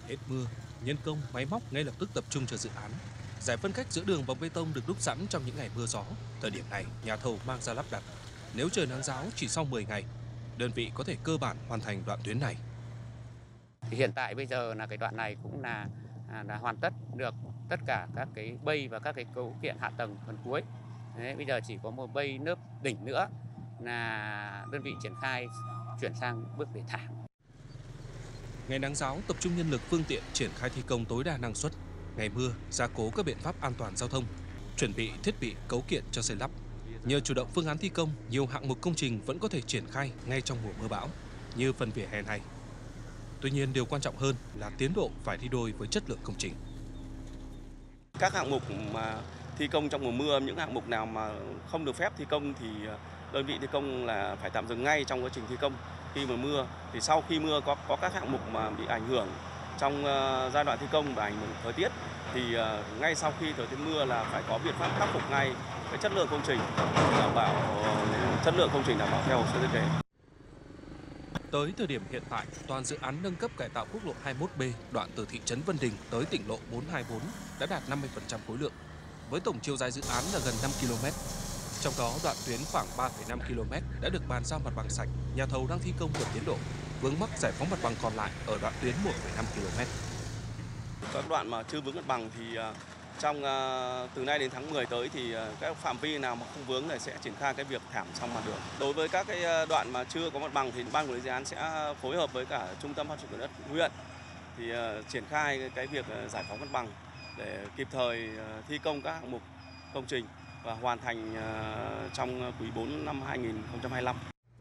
Hết mưa, nhân công, máy móc ngay lập tức tập trung cho dự án. Giải phân cách giữa đường bằng bê tông được đúc sẵn trong những ngày mưa gió. Thời điểm này, nhà thầu mang ra lắp đặt. Nếu trời nắng ráo chỉ sau 10 ngày, đơn vị có thể cơ bản hoàn thành đoạn tuyến này. Thì hiện tại bây giờ là cái đoạn này cũng là hoàn tất được tất cả các cái bay và các cái cấu kiện hạ tầng phần cuối. Đấy, bây giờ chỉ có một bay nớp đỉnh nữa là đơn vị triển khai chuyển sang bước để thảm. Ngày nắng ráo tập trung nhân lực phương tiện triển khai thi công tối đa năng suất. Ngày mưa, gia cố các biện pháp an toàn giao thông, chuẩn bị thiết bị cấu kiện cho xây lắp. Nhờ chủ động phương án thi công, nhiều hạng mục công trình vẫn có thể triển khai ngay trong mùa mưa bão, như phần vỉa hè này. Tuy nhiên, điều quan trọng hơn là tiến độ phải đi đôi với chất lượng công trình. Các hạng mục mà thi công trong mùa mưa, những hạng mục nào mà không được phép thi công thì đơn vị thi công là phải tạm dừng ngay trong quá trình thi công. Khi mà mưa thì sau khi mưa có các hạng mục mà bị ảnh hưởng trong giai đoạn thi công và ảnh hưởng thời tiết thì ngay sau khi thời tiết mưa là phải có biện pháp khắc phục ngay cái chất lượng công trình, đảm bảo chất lượng công trình đảm bảo theo hồ sơ thiết kế. Tới thời điểm hiện tại, toàn dự án nâng cấp cải tạo quốc lộ 21B đoạn từ thị trấn Vân Đình tới tỉnh lộ 424 đã đạt 50% khối lượng, với tổng chiều dài dự án là gần 5 km. Trong đó, đoạn tuyến khoảng 3,5 km đã được bàn giao mặt bằng sạch, nhà thầu đang thi công vượt tiến độ, vướng mắc giải phóng mặt bằng còn lại ở đoạn tuyến 1,5 km. Các đoạn mà chưa vướng mặt bằng thì trong từ nay đến tháng 10 tới thì các phạm vi nào mà không vướng này sẽ triển khai cái việc thảm xong mặt đường. Đối với các cái đoạn mà chưa có mặt bằng thì ban quản lý dự án sẽ phối hợp với cả trung tâm phát triển quỹ đất huyện thì triển khai cái việc giải phóng mặt bằng để kịp thời thi công các hạng mục công trình và hoàn thành trong quý 4 năm 2025.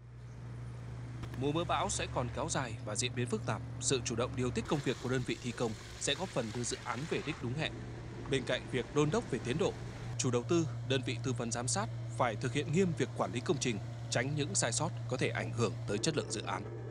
Mùa mưa bão sẽ còn kéo dài và diễn biến phức tạp. Sự chủ động điều tiết công việc của đơn vị thi công sẽ góp phần đưa dự án về đích đúng hẹn. Bên cạnh việc đôn đốc về tiến độ, chủ đầu tư, đơn vị tư vấn giám sát phải thực hiện nghiêm việc quản lý công trình, tránh những sai sót có thể ảnh hưởng tới chất lượng dự án.